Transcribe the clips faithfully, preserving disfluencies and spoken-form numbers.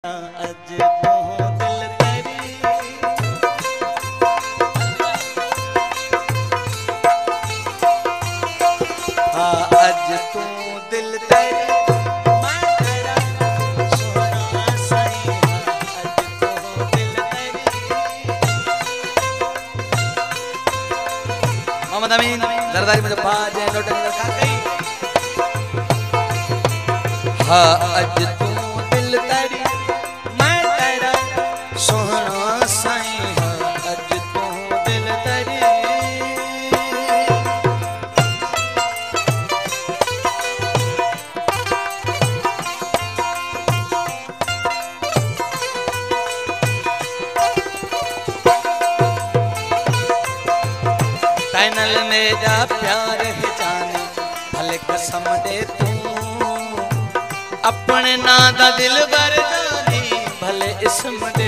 अज तो दिल तेरी हाँ अज तू दिल तेरी मैं तेरा सोना साई अज तो दिल तेरी मोहम्मद अमीन दरदारी में बाज है लोटन रखा गई हाँ अज तू दिल तेरी सोहना साई अज तू दिल तेरी तैनल मेरा प्यार है जाने भले कसम दे तू अपने ना दा दिल बर जानी भले इसम दे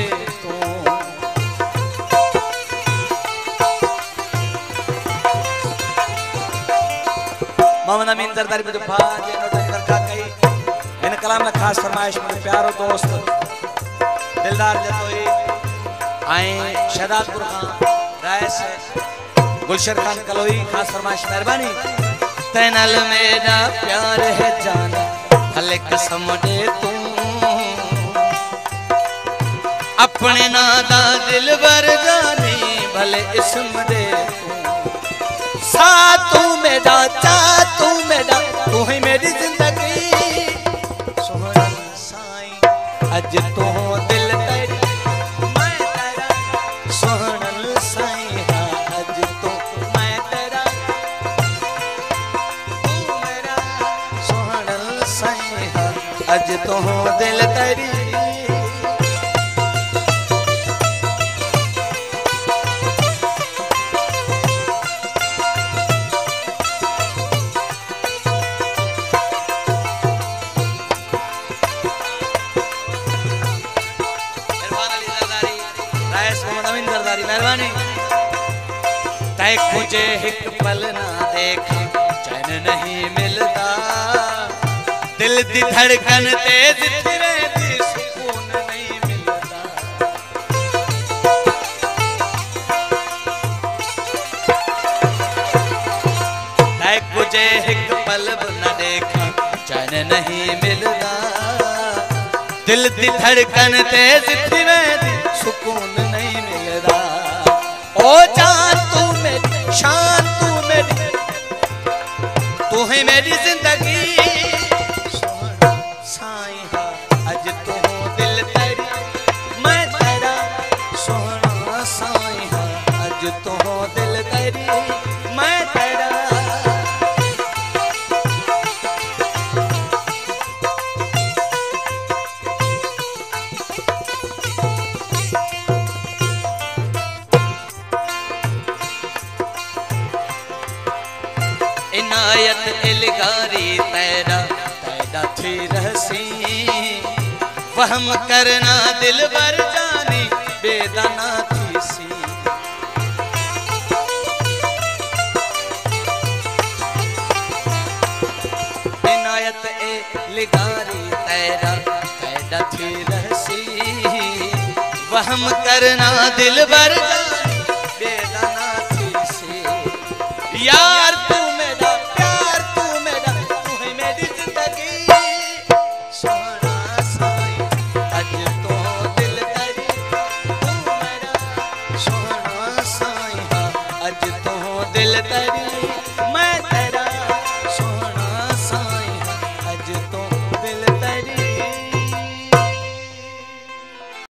मोहम्मद अमीन दरदारी में जो बाज नोटन करका कई इन कलाम में खास फरमाइश में प्यारो दोस्त दिलदार जतोई आए शहदादपुर खान रायस गुलशन खान कलोई खास फरमाइश मेहरबानी तैनल मेरा प्यार है जाना भले कसम दे तू अपने नादा दिल बर जानी भले इसम दे सा तू मेरा चा तू मेरा तू ही मेरी जिंदगी सोहना साई अज तू दिल तेरी मैं तेरा सोहना साई अज तू मैं तेरा तू मेरा सोहना साई अज तू दिल तेरी मेहरबानी तय मुझे एक पल ना देखा चैन नहीं मिलता दिल दी धड़कन तेज फिरे दी सुकून नहीं मिलता तय मुझे एक पल ना देखा चैन नहीं मिलता दिल दी धड़कन तेज फिरे दी सुकून नहीं मिलता ओ जान तू मेरी शान तू मेरी तू है मेरी जिंदगी सोहना साई अज तू दिल तेरी मैं तेरा सोहना साई अज तू दिल तेरी मैं तेरा इनायत इलगारी तेरा पैदा थी रहसी वहम करना दिल बर जानी बेदाना थी सी इनायत इलगारी तेरा पैदा थी रहसी वहम करना दिल बर जानी बेदाना थी सी यार तू